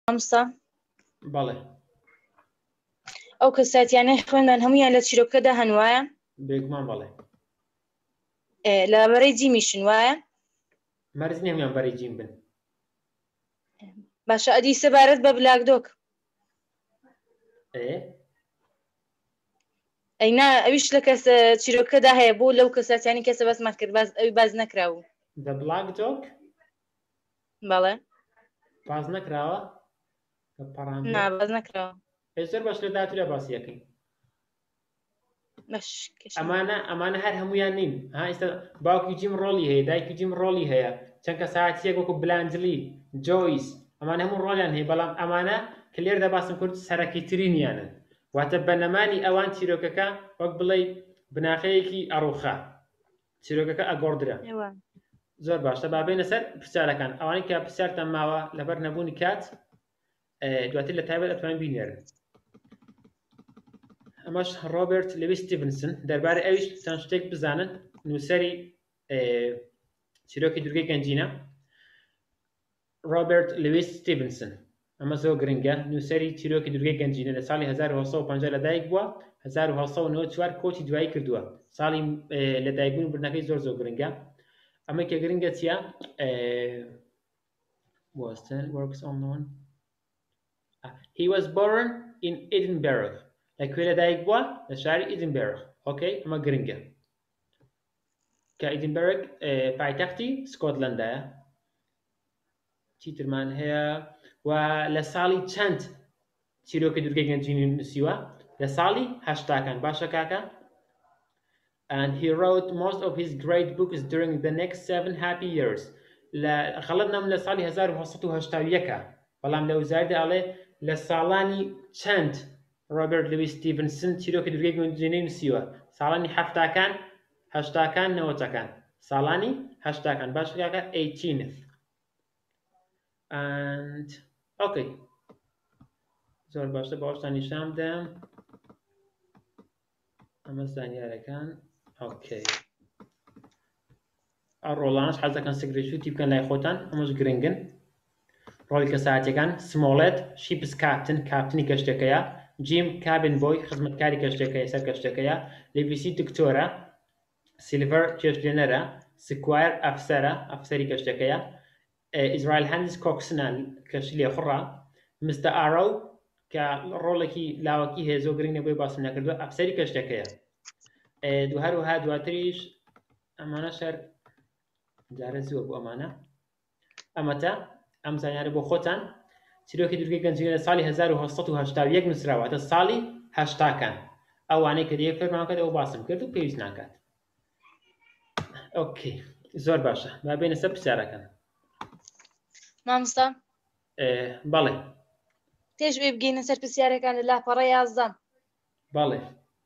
مامۆستا بەڵێ ئەو کەساتیانەی خوێندان هەمویان لە چیرۆکەدا هەن وایە؟ بێگومان بەڵێ. لە بەرەی جیمیشن وایە؟ مەرج نییە هەمیان بەرەی جیم بن. باشە ئەدی سەبارەت بە بلاکدۆک ئەینا ئەویش لە کەس چیرۆکەدا هەیە بۆ لەو کەساتیانی کەسە بەسمان کرد ئەوی باز نەکراوە. The Black Dog؟ بەڵێ باز نەکراوە؟ نا باز نەکراوە. زۆر باش لە داهاتوودا باسی یەکەین. ئەمانە هەر هەمویان نین. ئێستا باوکی جیم ڕۆڵی هەیە، دایکی جیم ڕۆڵی هەیە، چەند کەساتیەک وەکو بلانجلی، جۆیس، ئەمانە هەموو ڕۆڵیان هەیە، بەڵام ئەمانە کە لێرە دەباسم کورد سەرەکیترینیانن. واتە بەنەمانی ئەوان چیرۆکەکە وەک بڵێ بناخەیەکی ئەڕووخە، چیرۆکەکە ئەگۆڕدرا. زۆر باشە، با بێنە سەر پرسیارەکان. ئەوانەی کە پرسیارتان ماوە لەبەر نەبوونی کات دواتر لە تایبەت ئەتوانین بینێرن. ئەمەش ڕۆبرت لویس ستیڤنسن، دەربارەی ئەویش چەند شتێک بزانن. نووسەری چیرۆکی دورگەی گەنجینە ڕۆبرت لویس ستیڤنسن. ئەمە زۆر گرنگە. نووسەری چیرۆکی دورگەی گەنجینە لە ساڵی 1950 لەدایک بووە، 1994 کۆچی دوایی کردووە. ساڵی لەدایکبوون بردنەکەی زۆر زۆر گرنگە. ئەمە کە گرنگە چییە؟ He was born in Edinburgh. لەکوێ لەدایک بووە؟ لە شاری ئیدنبرگ. ئۆکەی، ئەمە گرنگە کە ئیدنبرگ پایتەختی سکۆتلەندایە. چیترمان هەیە؟ و لە ساڵی چەند چیرۆکی دورگەی گەنجینی نووسیوە؟ لە ساڵی 80کان. باشە کاکە؟ And he wrote most of his great books during the next 7 happy years. خەڵەت نەم لە ساڵی 1980 بەڵام لە وزاردا ئەڵێ لە ساڵانی چەند ڕۆبرت لویس ستیڤنسن چیرۆکی دورگەی گەنجینەی نووسیوە؟ ساڵانی 70کان، 80کان، 90کان. ساڵانی 80کان. باش کاکە 18th. And okay. زۆر باشە، باوەشتان نیشان بدەم. ئەمە زانیارەکان. ئۆکەی. ئەو ڕۆڵانەش حەز دەکەن سگرێشوتی بکەن لای خۆتان، ئەمەش گرنگن. ڕۆڵی کەساتیەکان: سمۆڵێت شیپس کاپتن، کاپتنی کەشتەکەیە. جیم کابن بۆی، خزمەتکاری کەشتەکەیە، سەر کەشتەکەیە. لیڤیسی دکتۆرە. سیلڤەر چێشتێنەرە. سکوایر ئەفسەرە، ئەفسەری کەشتەکەیە. ئیزرائیل هەندس کۆکسنە، کەشتی لێخوڕە. مستە ئارۆ کە ڕۆڵێکی لاوەکی هەیە، زۆر گرنگە بۆی باسم نەکردووە، ئەفسەری کەشتەکەیە. هەروەها دواتریش ئەمانە شەر جارە زووە بۆ ئەمانە. ئەمەتە ئەم زانیارە بۆ خۆتان. چیرۆکی دورگەی گەنجینە لە ساڵی 1970 نووسراوە، تا ساڵی 80کان. ئەوانەی کە دیگە فێرمان کرد ئەو باسم کرد و پێویست ناکات. ئۆکەی، زۆر باشە، با بێنە سەر پرسیارەکان. مامۆستا بەڵێ پێش بێ بگەینە سەر پرسیارەکان لە لاپەڕە 11. بەڵێ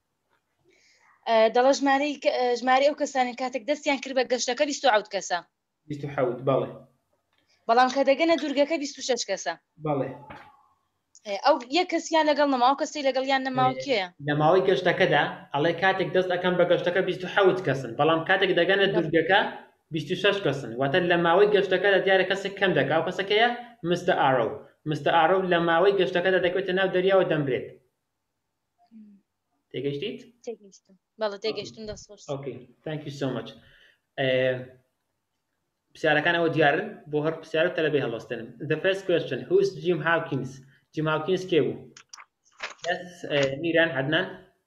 دەڵە ژمارەی ئەو کەسانی کاتێک دەستیان کرد بە گەشتەکە 27 کەسە. 27. بەڵێ. بەڵام کە دەگەنە دوورگەکە 26 کەسە. بەڵێ. ئەو یەک کەسیان لەگەڵ نەماوە، کەسی لەگەڵیان نەماوە کێیە؟ لە ماوەی گەشتەکەدا ئەڵێ کاتێک دەست ئەەکەم بە گەشتەکە 27 کەسن، بەڵام کاتێک دەگەنە دوورگەکە 26 کەسن. واتە لە ماوەی گەشتەکەدا دیارە کەسێک کەم دەکا. ئەو کەسەکەیە مستە ئارۆ. مستە ئارۆ لە ماوەی گەشتەکەدا دەکەوێتە ناو دەریاوە دەمرێت. تێگەیشتیت؟ تێگەیشتم. بەڵێ تێگەیشتم. دەست خۆش. ئۆکەی، thank you so much. پرسیارەکان ئەوە دیارن، بۆ هەر پرسیارە تەلەبەی هەڵەستێنم. The first question: Who is Jim Hawkins? Jim Hawkins کێ بوو؟ Yes, میران، عەدنان.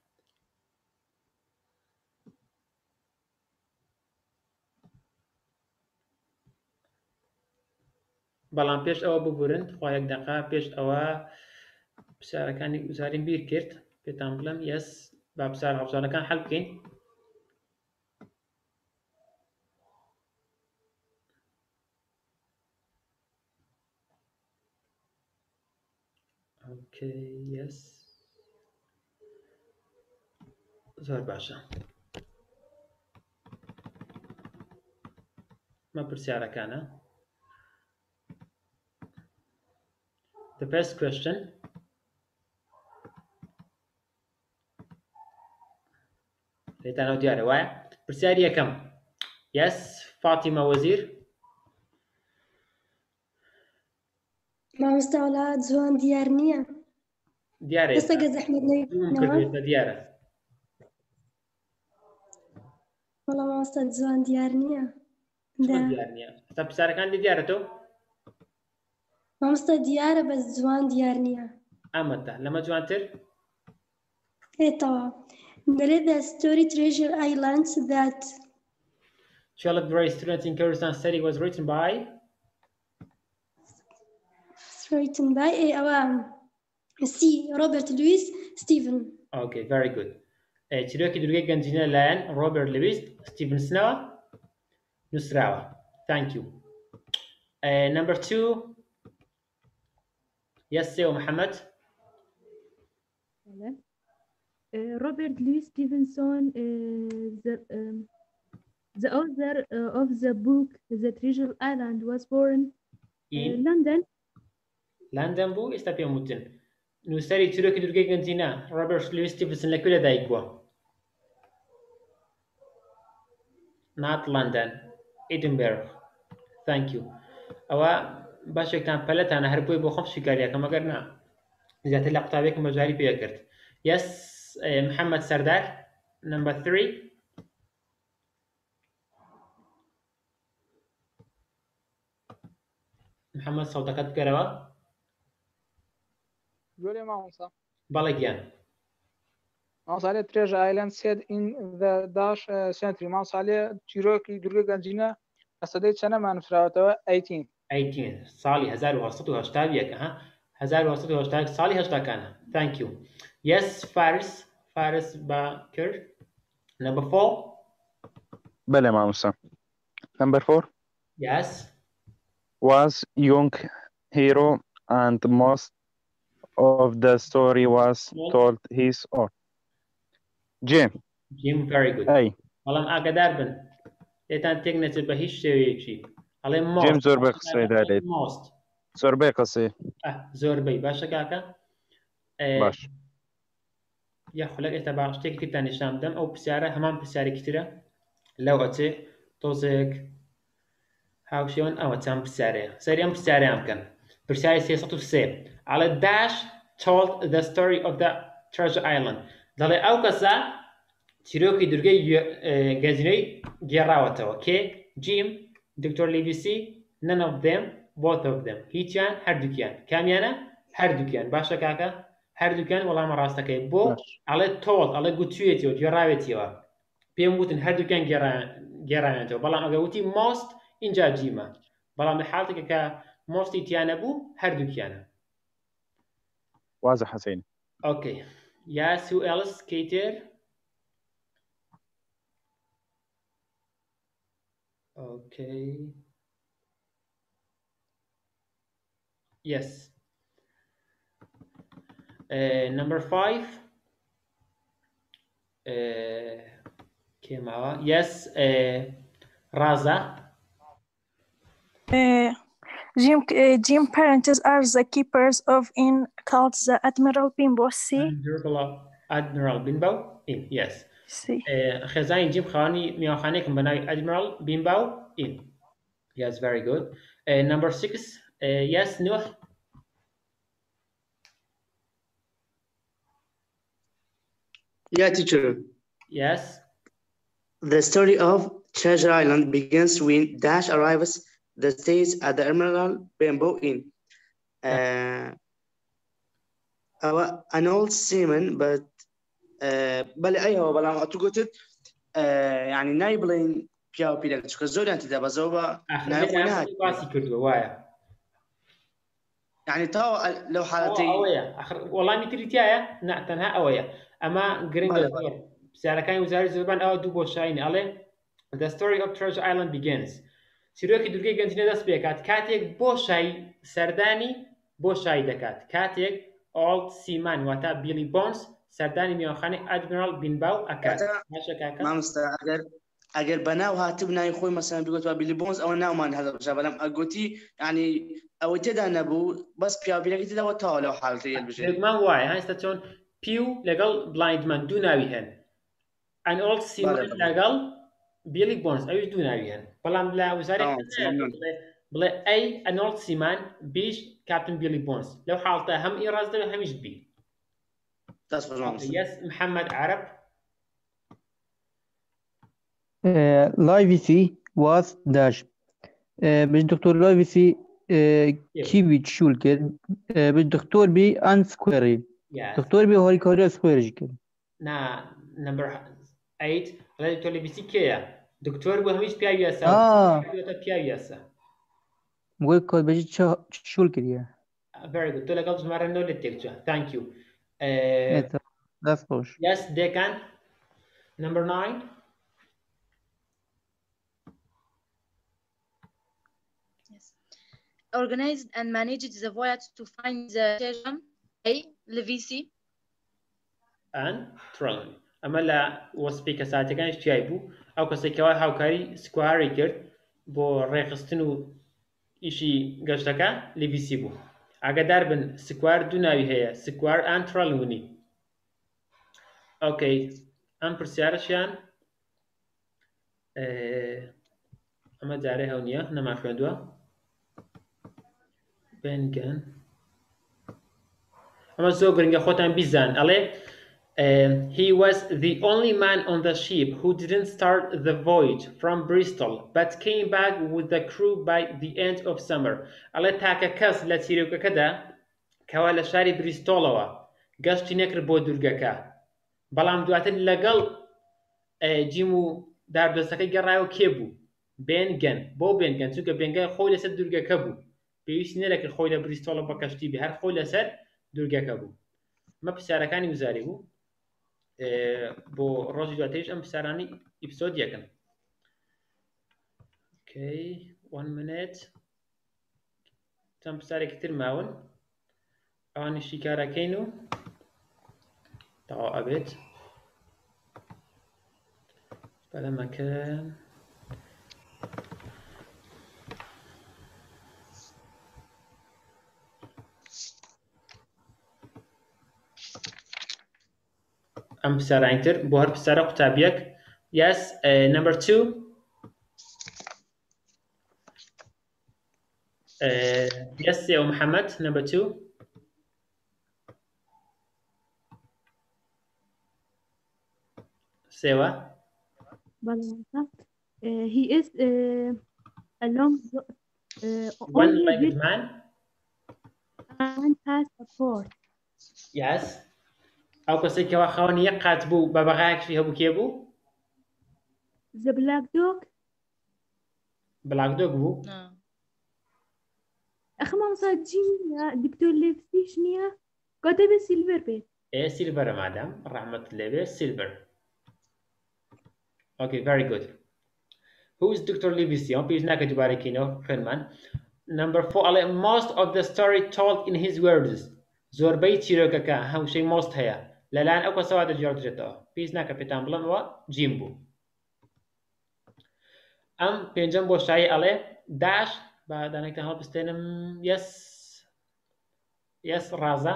بەڵام پێش ئەوە ببورن، خوا یەک دەقا پێش ئەوە پرسیارەکانی گوزارین بیر کرد، پێتان بڵێم. یەس، با پرسیار هەڵبژارنەکان حەل بکەین. ئۆکەی، یەس، زۆر باشە. مە پرسیارەکانە. The first question: لێتانەوە دیارە وایە؟ پرسیاری یەکەم. Yes, فاتیمە وەزیر. مامۆستا وڵات جوان دیار نییە دیارە دەستە گە زەحمەت کردوێتە دیارە وەڵا مامۆستا جوان دیار نییە دیار نییە تا پرسیارەکان دیارەتەوە مامۆستا دیارە بەس جوان دیار نییە ئەمەتە لەمە جوانتر هێتەوە دەڵێت the story treasure islands that Charlotte Gray students in Kurdistan study was written by written by ئەوە C. Robert Louis Steven. Okay, very good. چیرۆکی دورگەی گەنجینە لایەن ڕۆبرت لویس ستیڤنسنەوە نووسراوە. Thank you. Number 2. Yes, Seo Mohammed. Robert Louis Stevenson, the author of the book The Treasure Island, was born in London. London بوو ئێستا پێم وتن نووسەری چیرۆکی دورگەی گەنجینە ڕۆبرت لویس ستیڤنسن لەکوێ لەدایک بووە؟ Not London, Edinburgh. Thank you. ئەوە باشێکتان پەلەتانە هەر بۆی بۆ خۆم سوکاریەکەم ئەگەر نا زیاتر لە قوتابێکم بەجواری پێ کرد. Yes, محەممەد سەردار. Number 3. محەممەد سەودەکەت بگەرەوە. Julia Mausa. بەڵێ Mausa Treasure Island said in the dash century. Mausa چیرۆکی دورگەی گەنجینە لە سەدەی چەندەمان نووسراوەتەوە 18 ساڵی 1970 ها 1970 ساڵی 80کانە. Thank you. Yes, Faris Bakr. Number 4. بله مامۆستا. Number 4. Yes. Was young hero and most of the story was told his own. Jim, very good. Hey. بەڵام ئاگادار بن لێتان تێک نەچێت بە هیچ شێوەیەکی ئەڵێ Jim زۆر بە قسەی دارێت زۆر بێ قسەی زۆربەی باشە کاکە باش یاخولەک ئێستا با شتێکی ترتان نیشان بدەم ئەو پرسیارە هەمان پرسیارێکی ترە لەو ئەچێ تۆزێک هاوشێوەن ئەوە چەند پرسیارەیە سەری ئەم پرسیارەیان بکەن پرسیاری 303 ئەڵێ Dash told the story of the Treasure Island دەڵێ ئەو کەسە چیرۆکی دورگەی گەنجینەی گێڕاوەتەوە کێ جیم دکتۆر لیڤیسی none of them both of them هیچیان هەردووکیان کامیانە هەردووکیان باشە کاکە هەردووکیان وەڵامە ڕاستەکەی بۆ ئەڵێ تۆڵ ئەڵێ گوتوێتەوە گێڕاوێتیەوە پێم وتن هەردووکیان گێڕاوێتەوە بەڵام ئەگە وتی مۆست اینجا جیمە بەڵام لە حاڵتێکە کە مۆستی تیانە بوو هەردووکیانە واضح حسين. Okay. Yes, who else? Kater? Okay. Yes. Number 5. Came out. Yes. Raza. Jim parents are the keepers of inn called the Admiral Bimbo Sea. Admiral Bimbo Inn, yes. خزائن جيم خاني مياخانيك بناي Admiral Bimbo Inn. Yes, very good. Number 6. Yes, Nuh. Yeah, teacher. Yes. The story of Treasure Island begins when Dash arrives the stays at the Admiral Bimbo Inn. An old seaman, but بله أيوة بله أتوقعت يعني نايبلين بياو بيلك شو كزول أنت ده بزوبة نايبلين باسي كردوا وايا يعني تاو لو حالتي أويا آخر والله متريتيا نعتنها أويا أما جرينجل بسالكان وزارة زبان أو دوبو شاين عليه The story of Treasure Island begins. سيروكي دورگي گنجینە دەست پێکات کاتێک بۆ شای سەردانی بۆ شای دەکات کاتێک ئۆڵد سیمان واتە بیلی بۆنس سەردانی میوانخانەی ئەدمیرال بینباو ئەکات باشە کاکە مامۆستا ئەگەر بەناو هاتب ناوی خۆی مەسەڵەن بگوتوە بیلی بۆنس ئەوە ناومان هەڵبژە بەڵام ئەگوتی یعنی ئەوەی تێدا نەبوو بەس پیاوبیلەکەی تێداوە تاوە لەو حاڵەتەیە بژێت دەگمان وایە هەستا چۆن پیو لەگەڵ بلایندمان دوو ناوی هەن ئەن ئۆڵد سیمان لەگەڵ بیلی بۆنس ئەویش دوو ناوی هەن بەڵام لە وزارێک بڵێ A an old seaman بیش Captain Billy Bones لەو حاڵتە هەم ئی ڕاست دەبێت هەمیش B. Yes محمد عرب. لايفيسي was dash باش دكتور لايفيسي كيفي شولكر باش دكتور بي ان سكويري دكتور بي هوري كوريا سكويري كده نا نمبر 8 دكتور لايفيسي كيا دكتور بو هميش بيا ياسا بيا ياسا مو كود باش شولكر يا very good تلا قبل مرة نو للتكتشا thank you that's push yes they can number 9 organized and managed the voyage to find the treasure. A. Levisi and Trelawney. ئەمە لە وەسپی کەساتەکانیش تیای بوو ئەو کەسێکەوە هاوکاری سکواری کرد بۆ ڕێخستن و ئیشی گەشتەکە لیڤیسی بوو. ئاگادار بن سکوار دوو ناوی هەیە سکوار ئان ترەلونی. ئۆکەی ئەم پرسیارەشیان ئەمە جارێ هەو نییە نەما خوێندووە بێنگەن ئەمە زۆر گرنگە خۆتان بیزان ئەڵێ he was the only man on the ship who didn't start the voyage from Bristol but came back with the crew by the end of summer. ئەڵێ تاکە کەس لە چیرۆکەکەدا کەوا لە شاری بریستۆڵەوە گەشتی نەکرد بۆ دوورگەکە بەڵام دواتر لەگەڵ جیم و داربدەستەکەی گەڕایەوە کێ بوو بێنگەن بۆ بێنگەن چونکە بێنگەن خۆی لەسەر دوورگەکە بوو پێویستی نەکرد خۆی لە بریستۆڵە بە کەشتی بێ هەر خۆی لەسەر دوورگەکە بوو. ئەمە پرسیارەکانی وزاری بوو بۆ ڕۆژی دواتریش ئەم پرسیارانی ئیپسۆد یەکەن. Okay 1 minute چەند پرسیارێکی تر ماون ئەوانیشی کارەکەین و تەواو ئەبێت بەلەمەکەن ئەم پرسیارانیتر بۆ هەر پرسیارە قوتابیەک. Yes number 2 yes سێ و محەممەد number 2 سێوە he is a long one-legged man and has a port. yes ئەو کەسێکەوە خاوەنی یەک قات بوو بە بەغایەکی هەبوو کێ بوو the black dog بلاک دۆگ بوو أخي ما صار جيم دكتور ليفسي شنيا كتب سيلفر بيت سيلفر مادام رحمة الله سيلفر. Okay very good. Who is Dr. Livesey? Please ناكا دوباره كينو خيرمان. Number 4 most of the story told in his words زۆربەی چیرۆکەکە هەمووشەی most هەیە لەلایەن ئەو کەسەوە دەجێڕدرێتەوە پێویست ناکە پێتان بڵێمەوە جیم بوو. ئەم پێنجەم بۆ شایی ئەڵێ داش بە دانێکتان هەڵبستێنم yes ڕازە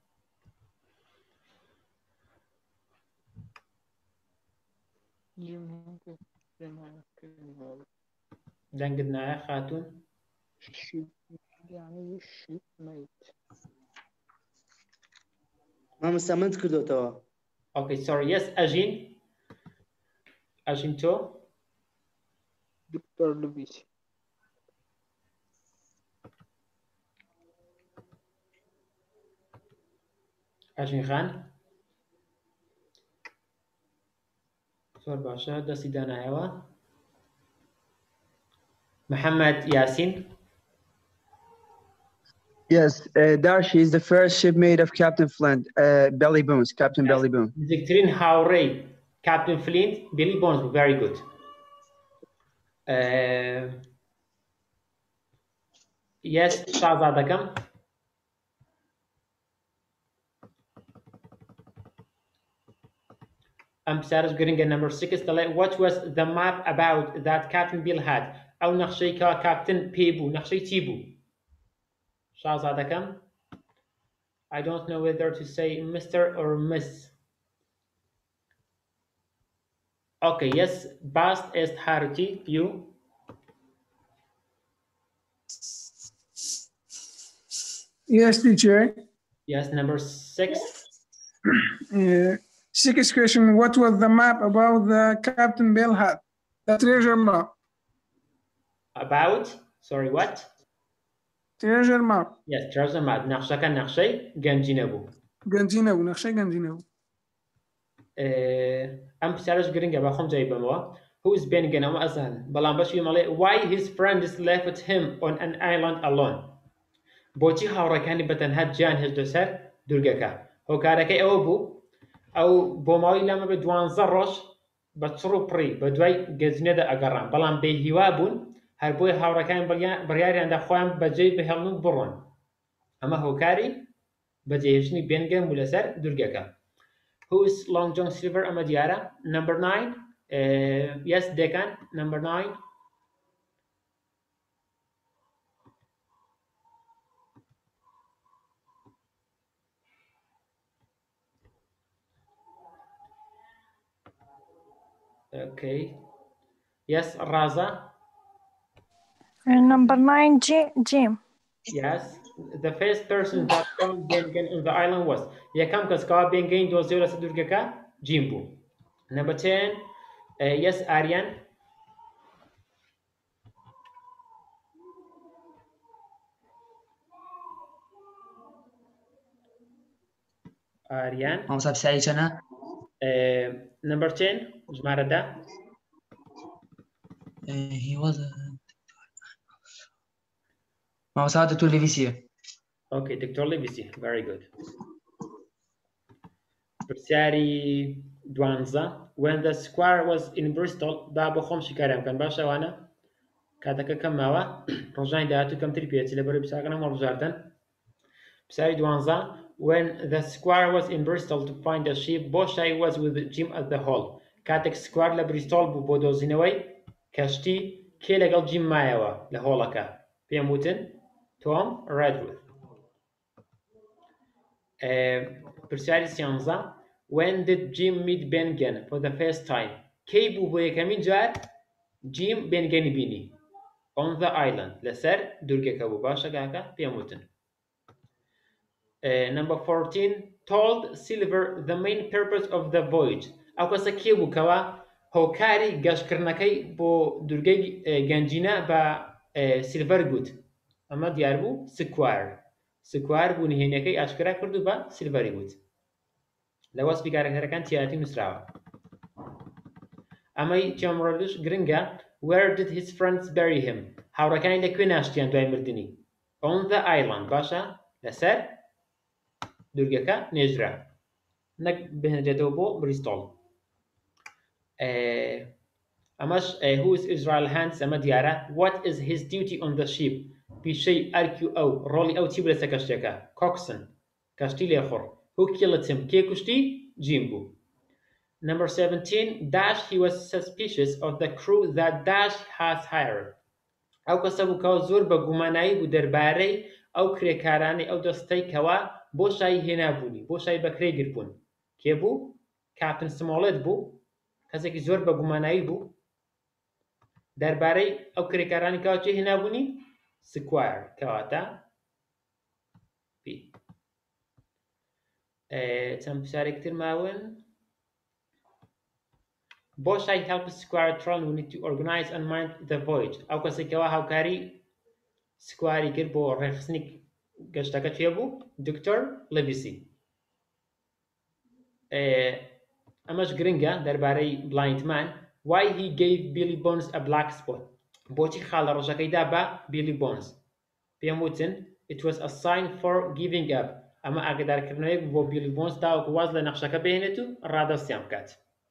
دەنگت نایە خاتوون مامۆستا من کردوتەوە. Okay sorry yes ئەژین ئەژین تۆ دكتور لويسي ئەژین خان زۆر باشە دەستی دانایەوە. محەممەد یاسین Yes, Darcy is the first shipmate of Captain Flint, Belly Bones, Captain Belly Bones. نزیکترین هاوڕێی Captain Flint Billy Bones بوو. Very good. Yes شازادەکەم ئەم پرسیارەش گرنگە. number 6 دەڵێ what was the map about that Captain Bill had ئەو نەخشەی کەوا کاپتن پێی بوو نەخشەی چی بوو شازادەکەم. I don't know whether to say Mr. or Miss. Okay, yes, Bast est Haruti, you? Yes, teacher. Yes, number 6. Sixth question. What was the map about the Captain Bill had? The treasure map. About? Sorry, what? Treasure map. Yes, treasure map. نقشة كان نقشة جنجينبو. جنجينبو نقشة جنجينبو. أم بسالش جرينجا بخم جاي بموا. Who is Ben Gen? أما أسهل. بلان بس يمالي. Why his friends left him on an island alone? بوتي هاورا كاني بتنهد جان هز دسر درجكا. هو كاركي أو بو أو بوماوي لما بدوان زرش بتصرو بري بدوي جزنة أجرام. بلان بهوابون هربوي هاورا كان برياري عند أخوان بجي بهلنو برون. أما هو كاري بجيشني Ben Gen ملسر درجكا. Who is Long John Silver Amadiara? Number 9. Yes, Decan. Number 9. Okay. Yes, Raza. Number 9, Jim. Yes. The first person that found Bengen on the island was Yakam Kaska Bengen Dozura Sadurgaka, Jimbo. Number 10. Yes, Aryan. Aryan. Number 10. Jmarada. He was Dr. Levisier. Okay, Dr. Levisier. Very good. Bersari Dwanza. When the square was in Bristol, Babu Khomshi Karam kan Basha Wana Kataka Kamawa, Rojan Datu come Tripiet, Celebrity Saganam or Jardan. Bersari Dwanza. When the square was in Bristol to find the ship, Boshai was with Jim at the hall. Katek square la Bristol Bubodo Zinaway, Kashti, Kelegal Jim Mayawa, the Holaka, Piamutin, Tom Redwood. Bersari Sianza. When did Jim meet Bengen for the first time? Kebu Boyakaminjar, Jim Bengen Bini. On the island. Leser, Durga Kabubasha Gaka, Piamutin. Number 14. Told Silver the main purpose of the voyage. Akwasa Kebu Kawa, Hokari Gashkarnakai Bo Durga Ganjina ba Silver Good. Ama Diarbu, Sequire. Sequire Bunhineke Ashkara Kurduba, Silver Good. لواس بكاركتر كان تياتي مسراوة. أما يتيامرلوش جرينجا. Where did his friends bury him? هاورا كان لكوين أشتيان دوای مردني. On the island باشا لسر درجكا نجرا. نك بهنجتو بو بريستول. أماش who is Israel Hans أما ديارة. What is his duty on the ship? بشيء أركيو أو رولي أو تيبلا سكاشتكا. Coxswain كاشتيلي أخر. Who killed him? كيكوشتي Jimbo. Number 17. Dash. He was suspicious of the crew that Dash has hired. أو كسبوا كوزور بجماناي ودرباري أو كريكاراني أو دستي كوا بوشاي هنا بوني بوشاي بكريجر بون كيبو كابتن سمولت بو كذاك زور بجماناي بو درباري أو كريكاراني كوا هنا بوني سكوير كواتا بي تم بشاري كتير معاون. Boshai helps Square Tron. We need to organize and mind the voyage. أو كسيكوا هاوكاري سكواري كربو رخصنيك قشتاكا تيابو دكتور ليفيسي. أماش جرينجا درباري blind man. Why he gave Billy Bones a black spot. بوتي خال رجاكي دابا Billy Bones. بيموتن. It was a sign for giving up. أما أقدر كرنويك بو Billy Bones داوك وازل نقشاكا بينتو رادا سيامكات.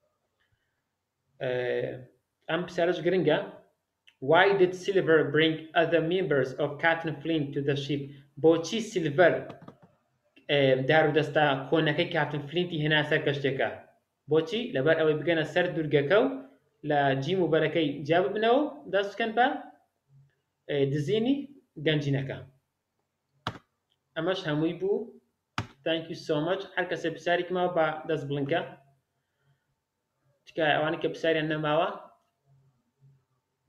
I'm Sarah Gringa. Why did Silver bring other members of Captain Flint to the ship? Bochi Silver دارو دستا كونكي كابتن فلينتي هنا سركشتكا. بوتي لبر أو بيجنا سر درجكو لا جيمو بركي جاب بنو داس كان با دزيني جنجينكا. أمش هموي بو. Thank you so much. حركة سبساري كما با داس بلنكا. تكا أواني كبساري أنا ماوا.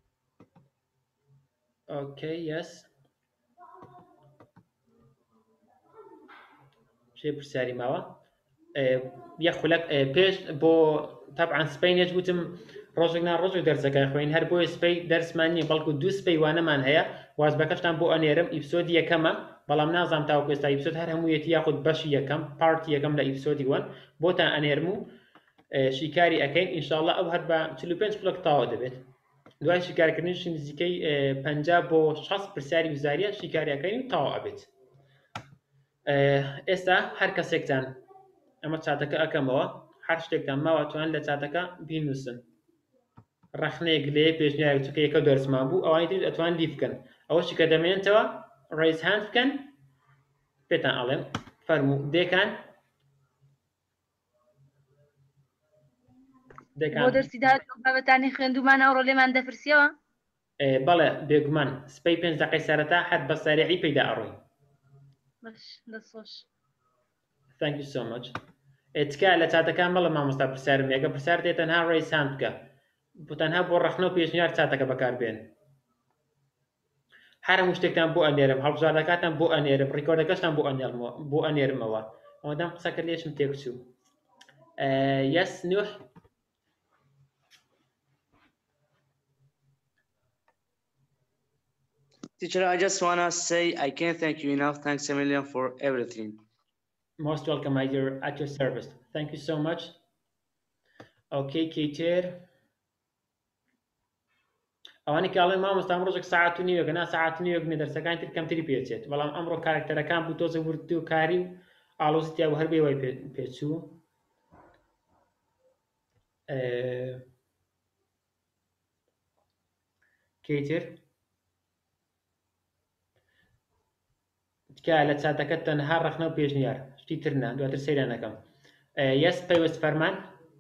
Okay, yes. شي برساري ماوا يخلق بيش بو طبعا سبين جوتم روجنا روج درسك خوين هر بو سبي درس ماني بلكو دو سبي وانا مان هيا واز بكشتان بو انيرم ابسود يكما بلام نازم تاو كستا ابسود هر همويتي ياخد باش يكم بارت يكم لا ابسود 1 بوتا انيرمو شيكاري اكين ان شاء الله او هربا تلوبنش بلوك تاو دبت دوای شیکارکردنیش نزیکەی 50 بۆ 60 پرسیاری وزاریە شیکاریەکەین و تاوا ئەبێت. ئێستا هەر کەسێکتان ئەمە چاتەکە ئەەکەمەوە هەر شتێکتان ماوەتوان لە چاتەکە بینووسن ڕەخنەیەک لێ پێشنیارێک چکە یەکە دەرسمان بوو ئەوانی تر ئەتوان لی بکەن ئەوەشی کە دەمێنێتەوە ڕێیز هاند بکەن پێتان ئەڵێم فەرموو دێکان بۆ دەرسی داهات بابەتانی خوێندومان ئەوڕۆ لێمان دەپرسیەوە؟ بەڵێ بێگومان سبەی 5 دقەی سەرەتا هەر بە سەریعی پێدا ئەڕۆین. باش دەستخۆش. Thank you so much. تکا لە چاتەکان بەڵێ مامۆستا پرسیارم یەکە پرسیار دێت تەنها ڕێیز هاند بکە بۆ تەنها بۆ ڕەخنە و پێشنیار چاتەکە بەکاربێن. هەر هەموو شتێکتان بۆ ئەنێرم هەڵبژاردەکاتان بۆ ئەنێرم ڕیکۆردەکەشتان بۆ ئەنێرمەوە ئەوەدەم قسەکرد لێشم تێکچوو. Yes نوح. Teacher, I just want to say I can't thank you enough. Thanks a million for everything. Most welcome, my dear, at your service. Thank you so much. Okay, Keiter. ئەوانی کاڵێن مامۆستا ڕۆژێک ساعت و نیوەکە نا ساعت و نیوەک مێدەرسەکان تر کەمتری پێچێت بەڵام ئەمڕۆ کارکتەرەکان بوو تۆزە وردی و کاری و ئاڵۆزتیا و هەربێ وای پێچوو. کیتر تکا لە چاتەکەت تەنها ڕەخنە و پێشنیار شتی ترنا دواتر سەیرانەکەم. یەس پەیوەست فەرمان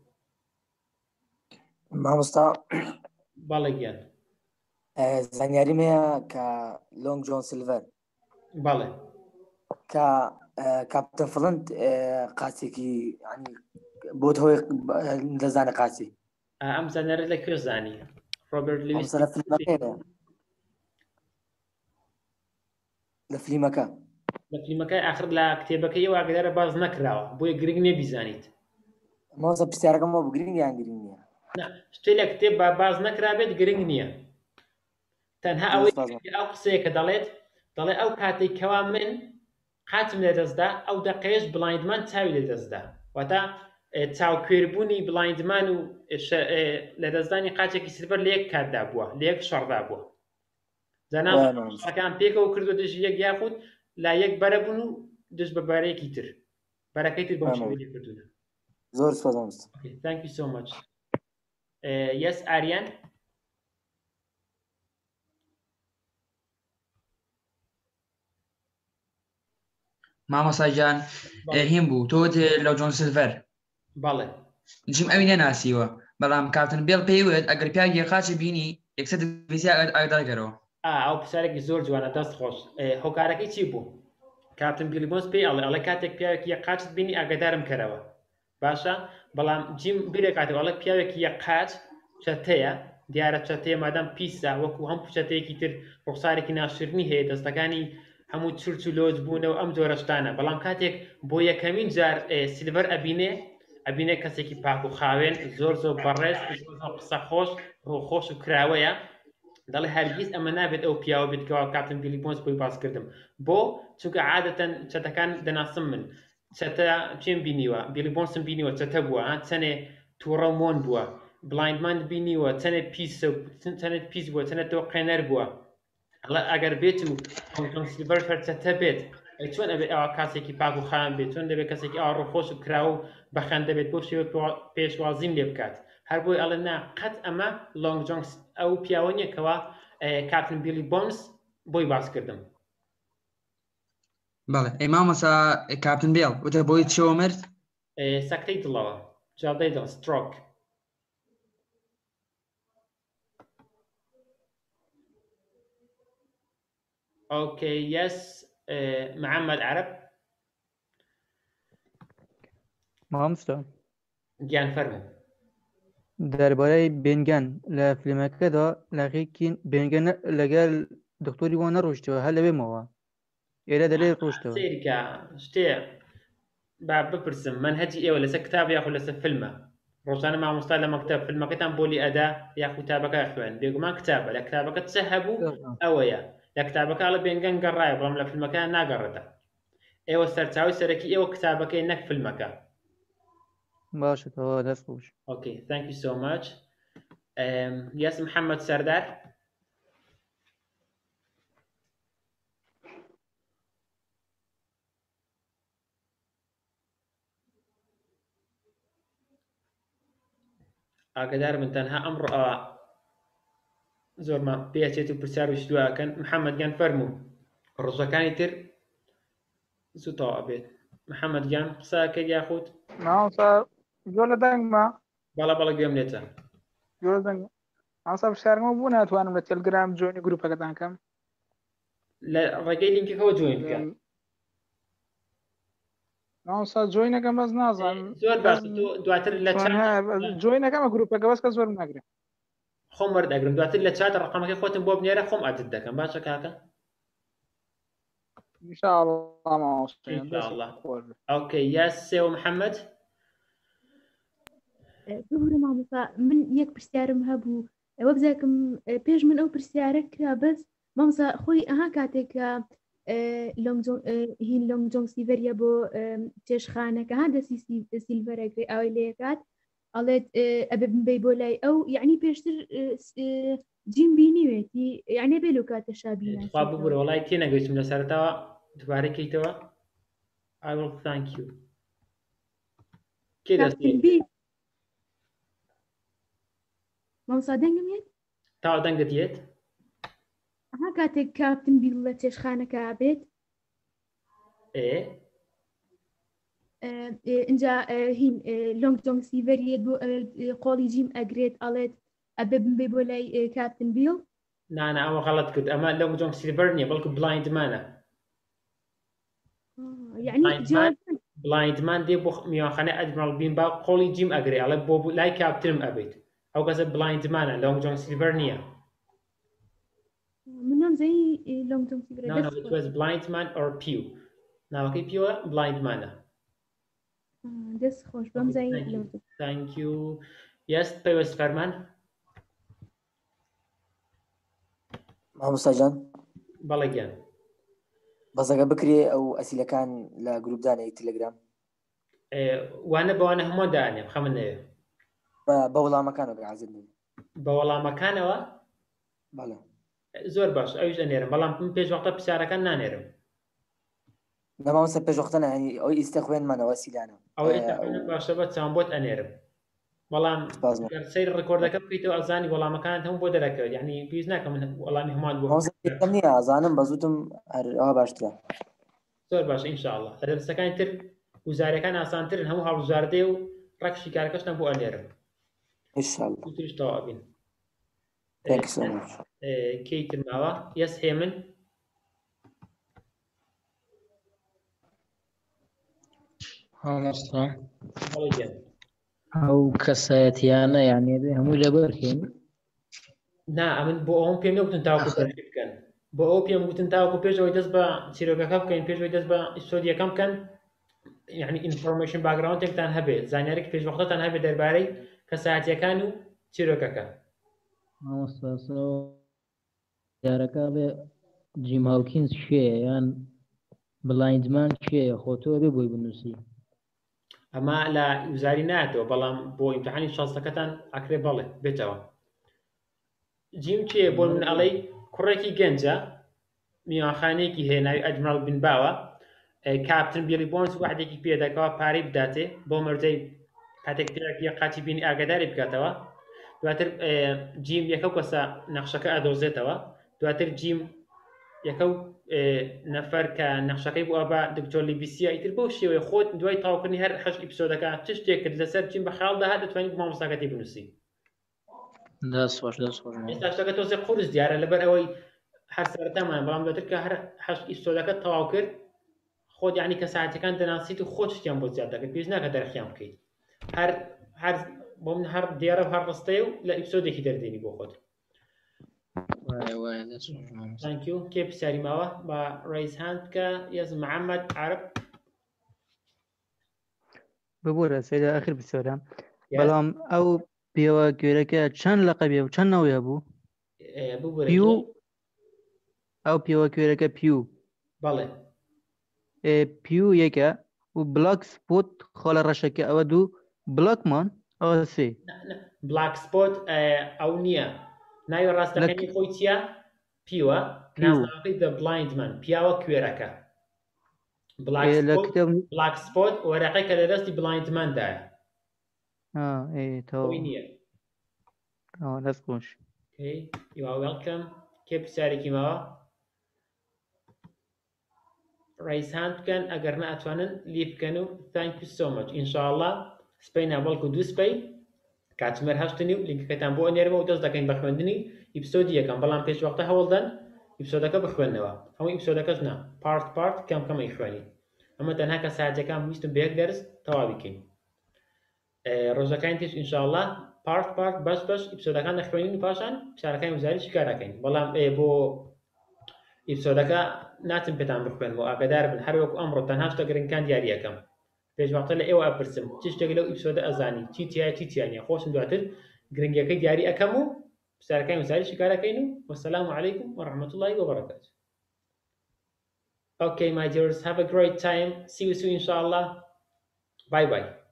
مامۆستا باڵێ گیان زانیاریم هەیە کە لۆنگ جۆن سیلڤەر باڵێ کە کاپتن فڵند قاچێکی بۆت هۆی دەزانە قاچی ئەم زانیارە لە کوێ زانی ڕۆبرت لویس لە فلیمەکە لە فلیمەکەی ئاخر لە کتێبەکەی واگەدارە باز نەکراوە بۆیە گرنگ نییە بیزانیت. مۆزە پرسیارەکەمەوە بگرنگ یان گرنگ نییە؟ شتێ لە کتێب باز نەکرابێت گرنگ نییە تەنها ئەو قسەیە کە دەڵێت دەڵێ ئەو کاتێک کەوا من قاچم لێدەستدا ئەو دەقەیەش بڵایندمان چاوی لێدەستدا واتە چاوکوێربوونی بڵایندمان و لەدەستدانی قاچێکی سیلڤەر لە یەک کاتدا بووە لە یەک شەڕدا بووە زانام پێکەوە کردو دژ یەک یاخود لا یەک بەرە بوون و دژ بە بەرەیەکی تر بەرەکەی تر بەم شێوەیە کردوونە. زۆر سپاس. Thank you so much. Yes, Aryan. مامۆستا جان هیم بوو تۆ لە جۆن سیلڤەر بەڵێ جیم ئەوی نەناسیوە بەڵام کاپتن بێڵ پێیوێت ئەگەر پیاگی قاچی بینی یەکسەر دەویستە ئەگەڕێتەوە. ئەو پرسیارێکی زۆر جوانە دەست خۆش. هۆکارەکەی چی بوو؟ کاپتن بیلی بۆنز پێی ئەڵێ کاتێک پیاوێکی یەک قاچت بینی ئاگادارم کەرەوە باشە بەڵام جیم بیرێکاتەوە ئەڵێ پیاوێکی یەک قاچ چەتەیە دیارە چەتەیە مادام پیسە وەکو هەم چەتەیەکی تر ڕوخسارێکی ناشرنی هەیە دەستەکانی هەموو چرچ و لۆز بوونەوە ئەم جۆرە شتانە بەڵام کاتێک بۆ یەکەمین جار سیلڤەر ئەبینێ کەسێکی پاک و خاوێن زۆر بەڕێز قسە خۆش ڕووخۆش و کراوەیە دەڵێ هەرگیز ئەمە نابێت ئەو پیاوە بێتکەوە کاپتن بیلی بۆنز بۆی باس کردم بۆ چونکە عادەتەن چەتەکان دەناسم من چەتە چێم بینیوە بیلی بۆنسم بینیوە چەتە بووە چەنێ تووڕە و مۆن بووە بڵایندمان بینیوە چەنێت پیس بووە چەنێت تۆ قێنەر بووە ئەگەر بێت و سیلڤەر چەتە بێت چۆن ئەبێت ئەوە کاسێکی پاک و خاوێن بێت چۆن دەبێت کەسێکی ئاو ڕووخۆش و کراوە و بەخەندە بێت بۆ شێوە پێشوازیم لێ بکات هەر بۆی ئەڵێ نا قەت ئەمە لۆنگ جۆن ئەو پیاوە نییەکەوە کاپتن بیلی بۆنز بۆی باس کردم. بەڵێ ئەی مامۆستا کاپتن بێڵ وتە بۆی چێوە مرد؟ سەکتەی دڵەوە جاڵدەی دڵ سترۆک. Okay, yes, محمد عرب. مامۆستا گیان فەرموو. دەربارەی بێنگان لە فیلمەکەدا لاقیکین بێنگان لەگەڵ دکتۆری وان نەڕۆشتەوە هەر لەوێمەوە ئێرە دەلێ ڕۆشتەوە سێریکە شتێ بپرسم منهجی ئێوە لەسەر کتاب یاخود لەسەر فیلمە ڕۆژانە مامۆستا لە مەکتەب فیلمەکەتان بۆ لی ئەدا یاخود کتابەکە خوێن بێگومان کتابە لە کتابەکە چه هەبوو ئەوەیە لە کتابەکە لە بێنگەن گەڕایە بەڵام لە فیلمەکە ناگەڕێتە ئێوە سەرچاوی سەرەکی ئێوە کتابەکەی نەک فیلمەکە باشە تەواو دەست خۆش اوكي thank you so much yes محمد سردار ئاگادار من تەنها ئەمڕۆ زۆرمان پێچێت و پرسیارویش دواکەن محەممەد گیان فەرموو ڕۆژەکانی تر زووتەوە بێت محەممەد گیان قساکە یاخود زۆر لە دەنگمە بەڵە گوێم لێتە زۆر دەنگ ئاسا پرسیارمە بوو ناتوانم لە تەلگرام جۆینی گروپەکەتان کەم لە ڕێگەی لینکەکەەوە جوین بکەن ناوسا جۆینەکەم بەس نازانم زۆر باش دواتر لە جۆینەکەمە گروپەکە بەس کە زۆر ناگرێت خۆم وەردەگرم دواتر لە چات ڕقەمەکەی خۆتم بۆ بنێرە خۆم ئادت دەکەم باشە کاکە اوكي ياس سێوە محەممەد بهورە مامۆستا من یەک پرسیارم هەبوو ئەوە بزاکم پێش من ئەو پرسیارە کرا بەس مامۆستا خۆی ئەها کاتێکە هین لۆنگ جۆنگ سیڤەریە بۆ چێشخانەکە ها دەسی سیلڤەرەگرێ ئەوەی لێکات ئەڵێت ئەبێ بمبەی بۆ لای ئەو یعنی پێشتر جیم بینیوێتی یعنی بێ لەو کاتە شابینە خوا ببوورە وڵای تێ نەگەیشتم لە سەرەتاوە دوبارە کەیتەوە I will thank you کێ دەستی مامۆستا دەنگم یێت تاوە دەنگت یێت ئەها کاتێک کاپتن بیل لە چێشخانەکە بێت اینجا هین لۆنگ جۆنگ سیڤەریێت بۆ قۆڵی جیم ئەگرێت ئەڵێت ئەبێ بمبێ بۆ لای کاپتن بیل نانە ئەوە غەڵەت کرد ئەمە لۆنگ جۆنگ سیلڤەر نییە بەڵکو بڵایندمانە بڵایندمان دێ بۆ میوانخانە ئەدمێرال بینبا قۆڵی جیم ئەگرێ ئەڵێ بۆ لای کاپتنم ئەبێت ئەو کەسە بڵایندمانە لۆنگ جۆنگ سیلڤەر نییە منم زي لونج جونگ سیڤەر no it was blind man or pew ناوەکەی پیوە بڵایندمانە دەست خۆش بەم زای thank you yes پێوەست فەرمان مامۆستا جان بەڵێ گیان بەزەگە بکرێ ئەو ئەسیلەکان لە گروپدانەی تەلەگرام وانە بەوانە هەموو دانێ خەمن نەوێ بە وەڵامەکانەوە بەعازت بە وەڵامەکانەوە بەڵێ زۆر باش ئەویش ئەنێرم بەڵام پێش وەختە پرسیارەکان نانێرم نەمامۆستا پێش وەختە ینی ئەوەی ئیستە خوێنمانەوە سیلانە ئەوەی باشە بە چاوم بۆت ئەنێرم بەڵام سەیر ڕێکۆردەکە بکەیتەوە ئەزانی وەڵامەکان هەموو بۆ دەرەکەوێت یعنی پێویست ناکەم من وەڵامی هەمووان بۆ نییە ئازانم بەزووتم ئەوە باشترە زۆر باشە ئینشاءڵڵا دەرسەکانی تر وزارەکان ئاسانترن هەموو هەڵبژاردێ و ڕەکشی کارەکەشتە بۆ ئەنێرم ئینشاءڵڵا تریش تەواو بین کەیتر ماوە یەس هێمن مامۆستا ئەو کەسایەتیانە یانێ بێ هەمووی لەبەرکەین نا ئەمن بۆ ئەوم پێم نەوتن تاوەکو بەرگی بکەن بۆ ئەو پێم گوتن تاوەکو پێشەوەی دەست بە چیرۆکەکە بکەین پێشەوەی دەست بە ئیسۆدیەکەم بکەن یعنی ئینفۆرمێشن باگراوندێکتان هەبێت زانیارێک پێشوەختەتان هەبێت دەربارەی کەسایەتیەکان و چیرۆکەکە مامۆستا یارەکە بێ جیم هاوکینز شێیە یان بڵایندمان شێیە خۆتۆ بێ بۆی بنووسی ئەمە لە وزاری نایەتەوە بەڵام بۆ ئیمتحانی شازدەکەتان ئەکرێ بەڵێ بێتەوە جیم چیە بۆ من ئەڵەی کوڕێکی گەنجە میوانخانەیەکی هەیە ناوی ئەدمێرال بینباوە کاپتن بیلی بۆنس وحدێکی پێدەکەوە پارەی بداتێ بۆ مەرجەی کاتێک پیاوێکی قاچی بینی ئاگاداری بکاتەوە دواتر جیم یەکەو کەسە نەخشەکە ئەدۆزێتەوە دواتر جیم یەکەو نەفەر کە نەخشەکەی بۆ بە دکتۆر لیبیسیا ئیتر بەو شێوەیە خۆت دوای تاوکردنی هەر 8 ئیپیسۆدەکە چ شتێک کرد لەسەر جیم بە خەیاڵدا هات دەتوانیت مامۆستاکەتی بنووسی ئێستا شتەکە تۆزێ قورس دیارە لەبەر ئەوەی هەر سەرەتامان بەڵام دواتر کە هەر 8 ئیپیسۆدەکە تەواو کرد خۆت یعنی کەسایەتیەکان دەناسیت و خۆت شتیان بۆ زیاد دەکەیت پێویست ناکە دەرخیان بکەیت هەر بۆ من هەر دیارە و هەر ڕستەیە و لە ئیپیسۆدێکی دەردێنی بۆ خۆت Thank you. كيف ساري ماوة با raise hand كا يز محمد عرب ببورە سەیدا ئاخر بسەورە بەڵام ئەو پێوە گوێرەکە چەند لەقەبێ و چەند ناوی هەبوو پیو ئەو پێوە گوێرەکە پیو بەڵێ پیو یەکە و بلاک سپۆت خۆلە ڕەشەکە ئەوە دوو بلاکمان ئەوە سێ بلاک سپۆت ئەو نییە ناوی ڕاستەکەی خۆی چییە پیوە ناسناوەکەی دە بلایندمان پیاوە کوێرەکە بلاک سپۆت وەرەقەی کە لە دەستی بلایندماندایە نییە دەست خۆش You are welcome. کێ پرسیارێکی ماوە؟ ڕیسان بکەن ئەگەر نەئەتوانن لی بکەن و thank you so much ئینشاءالله سپەی نابەڵکو دوو سپەی کاتژمێر 8 و لینکەکەتان بۆ ئەنێرمەوە و دەست دەکەین بە خوێندنی ئیپسۆدی یەکەم بەڵام پێش وەختە هەوڵدەن ئیپسۆدەکە بخوێننەوە هەموو ئیپسۆدەکەش نا پارت کەم کەمەی خوێنی ئەمە تەنها کە ساعتەکان ویستم بە یەک دەرس تەواو بکەین ڕۆژەکانی تێش ئینشاءالله پارت بەش ئیپسۆدەکان دەخوێنین و پاشان پرسیارەکانی وزاریشی کاراکەین بەڵام بۆ ئیپسۆدەکە ناچم پێتان بخوێنەوە ئاگادار بن هەر وەکو ئەمڕۆ تەنها شتە گرنگەکان دیاریەکەم پێشوەختە لە ئێوە ئەپرسم چ شتێک لەو ئیپسۆدە ئەزانی چی تایە چی تیانە خۆشم دواتر گرنگیەکەی دیاری ئەەکەم و پرسیارەکانی وزاریشی کاراکەین و وەسەلام عەلەیکم وەڕەحمەتوڵڵاهی وبەرەکاتوه. Okay, my dears, have a great time. See you soon, inshallah. Bye bye.